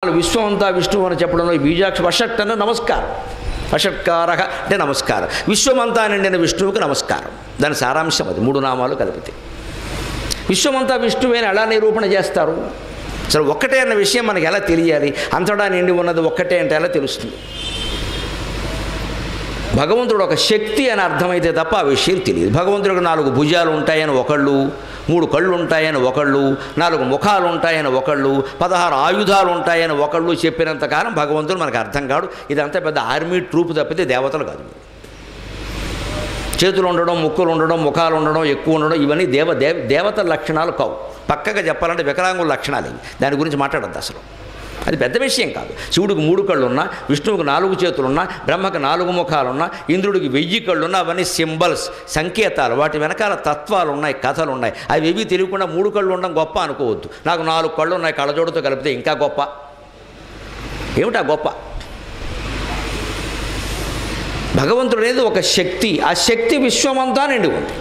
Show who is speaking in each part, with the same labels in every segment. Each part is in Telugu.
Speaker 1: విశ్వమంతా విష్ణువు అని చెప్పడంలో ఈ బీజాక్ష వషట్ అంటే నమస్కారం, వషట్కార అంటే నమస్కారం, విశ్వమంతా నిండిన విష్ణువుకి నమస్కారం. దాని సారాంశం అది, 3 నామాలు కలిపితే. విశ్వమంతా విష్ణువేని ఎలా నిరూపణ చేస్తారు? అసలు ఒక్కటే అన్న విషయం మనకి ఎలా తెలియాలి? అంతటా నిండి ఉన్నది ఒక్కటే అంటే ఎలా తెలుస్తుంది? భగవంతుడు ఒక శక్తి అని అర్థమైతే తప్ప ఆ విషయం తెలియదు. భగవంతుడికి 4 భుజాలు ఉంటాయని ఒకళ్ళు, 3 కళ్ళు ఉంటాయని ఒకళ్ళు, 4 ముఖాలు ఉంటాయని ఒకళ్ళు, 16 ఆయుధాలు ఉంటాయని ఒకళ్ళు చెప్పినంతకాలం భగవంతుడు మనకు అర్థం కాడు. ఇదంతా పెద్ద ఆర్మీ ట్రూప్ తప్పితే దేవతలు కాదు. చేతులు ఉండడం, ముక్కులు ఉండడం, ముఖాలు ఉండడం, ఎక్కువ ఉండడం ఇవన్నీ దేవతల లక్షణాలు కావు. పక్కగా చెప్పాలంటే వికలాంగుల లక్షణాలు ఇవి. దాని గురించి మాట్లాడద్దు అసలు. అది పెద్ద విషయం కాదు. శివుడికి 3 కళ్ళున్నా, విష్ణువుకి 4 చేతులున్నా, బ్రహ్మకి 4 ముఖాలున్నా, ఇంద్రుడికి 1000 కళ్ళున్నా, అవన్నీ సింబల్స్, సంకేతాలు. వాటి వెనకాల తత్వాలు ఉన్నాయి, కథలు ఉన్నాయి. అవి ఏవి తెలియకుండా 3 కళ్ళు ఉండడం గొప్ప అనుకోవద్దు. నాకు 4 కళ్ళు ఉన్నాయి, కళ్ళజోడుతో కలిపితే ఇంకా గొప్ప. ఏమిటా గొప్ప? భగవంతుడు అనేది ఒక శక్తి. ఆ శక్తి విశ్వమంతా నిండి ఉంది.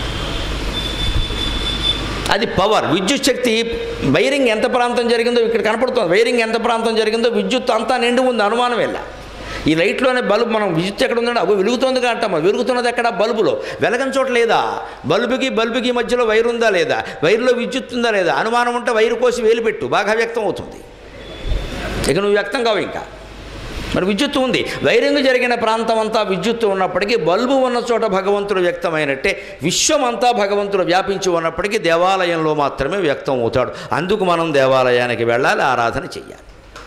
Speaker 1: అది పవర్. విద్యుత్ శక్తి వైరింగ్ ఎంత ప్రాంతం జరిగిందో ఇక్కడ కనపడుతుంది. వైరింగ్ ఎంత ప్రాంతం జరిగిందో విద్యుత్ అంతా నిండి ఉంది, అనుమానం వెళ్ళా. ఈ లైట్లోనే బల్బు, మనం విద్యుత్ ఎక్కడ ఉందంటే అవి వెలుగుతుంది అంటాం. వెలుగుతున్నది ఎక్కడ? బల్బులో. వెలగని చోట లేదా? బల్బుకి మధ్యలో వైరు ఉందా లేదా? వైరులో విద్యుత్ ఉందా లేదా? అనుమానం ఉంటే వైరు కోసి వేలు పెట్టు, బాగా వ్యక్తం అవుతుంది. ఇక నువ్వు వ్యక్తం కావు. ఇంకా మరి విద్యుత్తు ఉంది. వైరింగ్ జరిగిన ప్రాంతం అంతా విద్యుత్తు ఉన్నప్పటికీ, బల్బు ఉన్న చోట భగవంతుడు వ్యక్తమైనట్టే విశ్వమంతా భగవంతుడు వ్యాపించి ఉన్నప్పటికీ దేవాలయంలో మాత్రమే వ్యక్తం అవుతాడు. అందుకు మనం దేవాలయానికి వెళ్ళాలి, ఆరాధన చెయ్యాలి.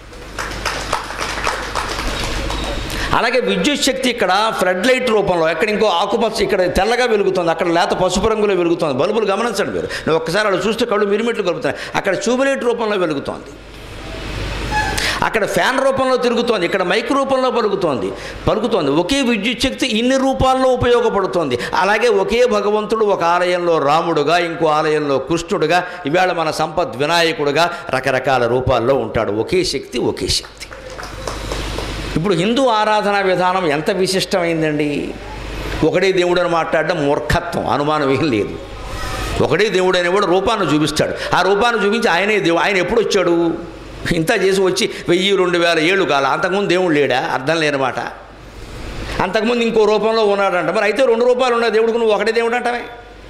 Speaker 1: అలాగే విద్యుత్ శక్తి ఇక్కడ ఫ్లడ్ లైట్ రూపంలో, ఎక్కడ ఇంకో ఆకుపచ్చ, ఇక్కడ తెల్లగా వెలుగుతుంది, అక్కడ లేత పసుపు రంగులో వెలుగుతుంది. బల్బులు గమనించండి మీరు. నువ్వు ఒక్కసారి అలా చూస్తే కళ్ళు మిరిమిట్లు కలుగుతున్నాయి. అక్కడ ట్యూబ్లైట్ రూపంలో వెలుగుతోంది, అక్కడ ఫ్యాన్ రూపంలో తిరుగుతోంది, ఇక్కడ మైక్ రూపంలో పలుకుతోంది. ఒకే విద్యుత్ శక్తి ఇన్ని రూపాల్లో ఉపయోగపడుతోంది. అలాగే ఒకే భగవంతుడు ఒక ఆలయంలో రాముడుగా, ఇంకో ఆలయంలో కృష్ణుడుగా, ఇవాళ మన సంపద్ వినాయకుడుగా రకరకాల రూపాల్లో ఉంటాడు. ఒకే శక్తి, ఒకే శక్తి. ఇప్పుడు హిందూ ఆరాధనా విధానం ఎంత విశిష్టమైందండి. ఒకడే దేవుడు అని మాట్లాడడం మూర్ఖత్వం, అనుమానం ఏం లేదు. ఒకడే దేవుడు అనేవాడు రూపాన్ని చూపిస్తాడు. ఆ రూపాన్ని చూపించి ఆయనే దేవుడు. ఆయన ఎప్పుడు వచ్చాడు? ఇంత చేసి వచ్చి 1000-2000 ఏళ్ళు కాల. అంతకుముందు దేవుడు లేడా? అర్థం లేనమాట. అంతకుముందు ఇంకో రూపంలో ఉన్నాడంట. మరి అయితే 2 రూపాయలు ఉన్న దేవుడికి నువ్వు ఒకటే దేవుడు అంటావే?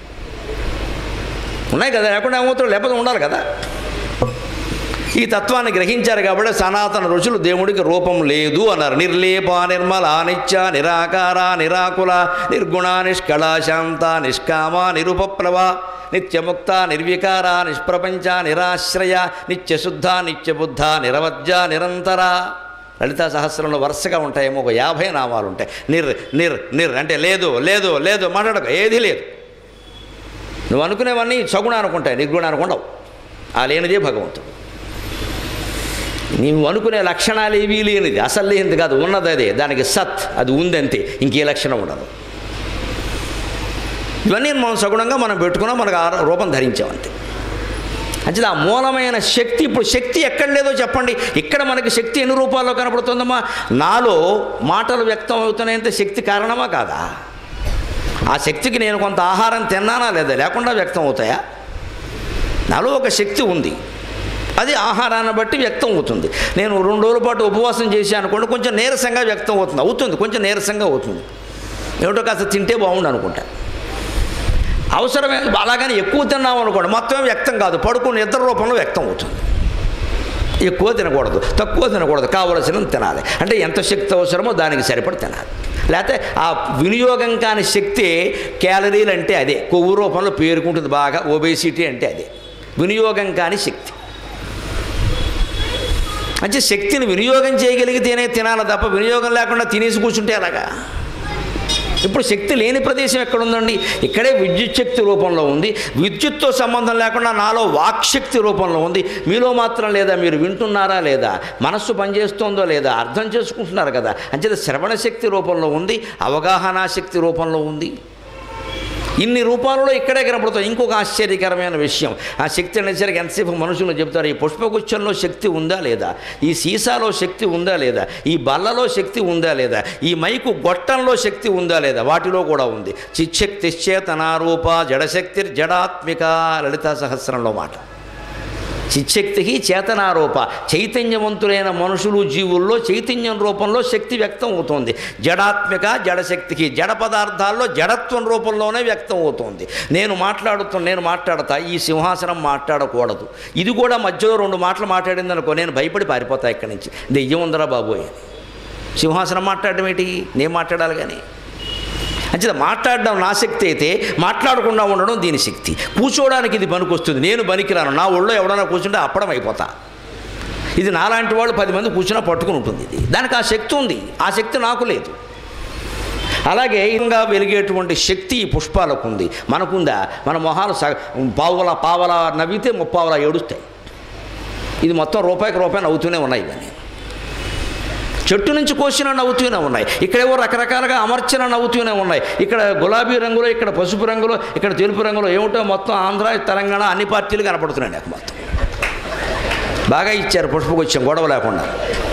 Speaker 1: ఉన్నాయి కదా, లేకుండా ఏమవుతాడు? లేకపోతే ఉండాలి కదా. ఈ తత్వాన్ని గ్రహించారు కాబట్టి సనాతన ఋషులు దేవుడికి రూపం లేదు అన్నారు. నిర్లేప, నిర్మల, నిత్య, నిరాకార, నిరాకుల, నిర్గుణ, నిష్కళ, శాంత, నిష్కామ, నిరుపప్లవ, నిత్యముక్త, నిర్వికార, నిష్ప్రపంచ, నిరాశ్రయ, నిత్యశుద్ధ, నిత్యబుద్ధ, నిరవధ్య, నిరంతర. లలితా సహస్రంలో వరుసగా ఉంటాయేమో ఒక 50 నామాలు ఉంటాయి. నిర్ అంటే లేదు మాట్లాడక, ఏది లేదు. నువ్వు అనుకునేవన్నీ సగుణ అనుకుంటాయి, నిర్గుణ అనుకుంటావు. ఆ లేనిదే భగవంతుడు. నీవు అనుకునే లక్షణాలు ఏవీ లేనిది, అసలు లేనిది కాదు, ఉన్నది అదే. దానికి సత్, అది ఉందంతే, ఇంకే లక్షణం ఉండదు. ఇవన్నీ మనం సగుణంగా మనం పెట్టుకున్నాం, మనకు ఆ రూపం ధరించామంతే. అంటే ఆ మూలమైన శక్తి, ఇప్పుడు శక్తి ఎక్కడ లేదో చెప్పండి. ఇక్కడ మనకి శక్తి ఎన్ని రూపాల్లో కనపడుతుందమ్మా? నాలో మాటలు వ్యక్తం అవుతున్నాయంటే శక్తి కారణమా కాదా? ఆ శక్తికి నేను కొంత ఆహారం తిన్నానా లేదా? లేకుండా వ్యక్తం అవుతాయా? నాలో ఒక శక్తి ఉంది, అది ఆహారాన్ని బట్టి వ్యక్తం అవుతుంది. నేను 2 రోజుల పాటు ఉపవాసం చేశాను అనుకోండి, కొంచెం నీరసంగా వ్యక్తం అవుతుంది, కొంచెం నీరసంగా అవుతుంది. ఏమిటో కాస్త తింటే బాగుండు అనుకుంటా. అవసరమే. అలాగని ఎక్కువ తిన్నాం అనుకోండి, మొత్తం వ్యక్తం కాదు, పడుకుని నిద్ర రూపంలో వ్యక్తం అవుతుంది. ఎక్కువ తినకూడదు, తక్కువ తినకూడదు, కావలసినంత తినాలి. అంటే ఎంత శక్తి అవసరమో దానికి సరిపడి తినాలి. లేకపోతే ఆ వినియోగం కాని శక్తి, క్యాలరీలు అంటే అదే, కొవ్వు రూపంలో పేరుకుంటుంది బాగా. ఒబేసిటీ అంటే అదే వినియోగం కాని శక్తి. అంటే శక్తిని వినియోగం చేయగలిగితేనే తినాలి తప్ప వినియోగం లేకుండా తినేసి కూర్చుంటే అలాగా. ఇప్పుడు శక్తి లేని ప్రదేశం ఎక్కడుందండి? ఇక్కడే విద్యుత్ శక్తి రూపంలో ఉంది. విద్యుత్తో సంబంధం లేకుండా నాలో వాక్శక్తి రూపంలో ఉంది. మీలో మాత్రం లేదా? మీరు వింటున్నారా లేదా? మనస్సు పనిచేస్తుందో లేదా? అర్థం చేసుకుంటున్నారు కదా. అంచేత శ్రవణ శక్తి రూపంలో ఉంది, అవగాహన శక్తి రూపంలో ఉంది. ఇన్ని రూపాలలో ఇక్కడే కనపడుతుంది. ఇంకొక ఆశ్చర్యకరమైన విషయం, ఆ శక్తి అనేసరికి ఎంతసేపు మనుషులు చెప్తారు, ఈ పుష్పగుచ్చంలో శక్తి ఉందా లేదా, ఈ సీసాలో శక్తి ఉందా లేదా, ఈ బల్లలో శక్తి ఉందా లేదా, ఈ మైకు గొట్టంలో శక్తి ఉందా లేదా? వాటిలో కూడా ఉంది. చిచ్చక్తిశ్చేతనారూప జడశక్తి జడాత్మిక, లలితా సహస్రంలో మాట. చిచ్చక్తి చేతనారూప, చైతన్యవంతులైన మనుషులు జీవుల్లో చైతన్యం రూపంలో శక్తి వ్యక్తం అవుతుంది. జడాత్మిక జడశక్తికి, జడ పదార్థాల్లో జడత్వం రూపంలోనే వ్యక్తం అవుతుంది. నేను మాట్లాడతా, ఈ సింహాసనం మాట్లాడకూడదు. ఇది కూడా మధ్యలో 2 మాటలు మాట్లాడింది అనుకో, నేను భయపడి పారిపోతా ఇక్కడి నుంచి. దెయ్యం ఉందరా బాబోయ్ అని. సింహాసనం మాట్లాడడం ఏంటి, నేను మాట్లాడాలి కానీ. అంచేత మాట్లాడడం నా శక్తి అయితే మాట్లాడకుండా ఉండడం దీని శక్తి. కూర్చోవడానికి ఇది పనికొస్తుంది, నేను పనికిరాను. నా ఒళ్ళో ఎవడన్నా కూర్చుంటే అప్పడం అయిపోతా. ఇది నాలాంటి వాళ్ళు 10 మంది కూర్చున్నా పట్టుకుని ఉంటుంది. ఇది దానికి ఆ శక్తి ఉంది, ఆ శక్తి నాకు లేదు. అలాగే ఇంకా వెలిగేటువంటి శక్తి ఈ పుష్పాలకు ఉంది, మనకుందా? మన మొహాలు పావలా నవ్వితే 30 ఏడుస్తాయి. ఇది మొత్తం రూపాయి నవ్వుతూనే ఉన్నాయి. ఇవన్నీ చెట్టు నుంచి కోసిన నవ్వుతూనే ఉన్నాయి. ఇక్కడేవో రకరకాలుగా అమర్చిన నవ్వుతూనే ఉన్నాయి. ఇక్కడ గులాబీ రంగులో, ఇక్కడ పసుపు రంగులో, ఇక్కడ తెలుపు రంగులో, ఏమిటో మొత్తం ఆంధ్ర తెలంగాణ అన్ని పార్టీలు కనపడుతున్నాయి నాకు. మొత్తం బాగా ఇచ్చారు పుష్పగుచ్చం, గొడవ లేకుండా.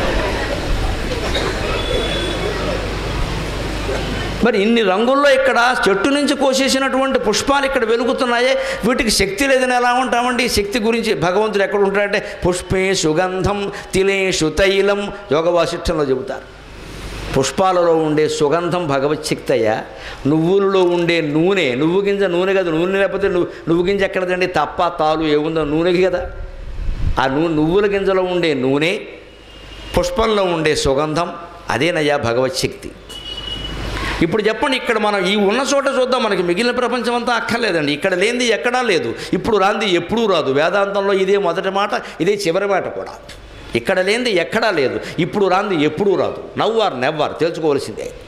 Speaker 1: మరి ఇన్ని రంగుల్లో ఇక్కడ చెట్టు నుంచి కోసేసినటువంటి పుష్పాలు ఇక్కడ వెలుగుతున్నాయే, వీటికి శక్తి లేదని ఎలా ఉంటామండి? ఈ శక్తి గురించి భగవంతుడు ఎక్కడ ఉంటాడంటే పుష్పే సుగంధం తిలేషు తైలం, యోగ వాసిష్ఠంలో చెబుతారు. పుష్పాలలో ఉండే సుగంధం భగవచ్ఛక్తి అయ్యా. నువ్వులలో ఉండే నూనె, నువ్వు గింజ నూనె కదా, నూనె లేకపోతే నువ్వు గింజ ఎక్కడదండి? తప్ప తాలు ఏముందో నూనెకి కదా. ఆ నువ్వుల గింజలో ఉండే నూనె, పుష్పంలో ఉండే సుగంధం, అదేనయ్యా భగవచ్ఛక్తి. ఇప్పుడు చెప్పండి, ఇక్కడ మనం ఈ ఉన్న చోట చూద్దాం, మనకి మిగిలిన ప్రపంచం అంతా అక్కర్లేదండి. ఇక్కడ లేనిది ఎక్కడా లేదు, ఇప్పుడు రాంది ఎప్పుడూ రాదు. వేదాంతంలో ఇదే మొదటి మాట, ఇదే చివరి మాట కూడా. ఇక్కడ లేనిది ఎక్కడా లేదు, ఇప్పుడు రాంది ఎప్పుడూ రాదు. Now or never తెలుసుకోవలసిందే.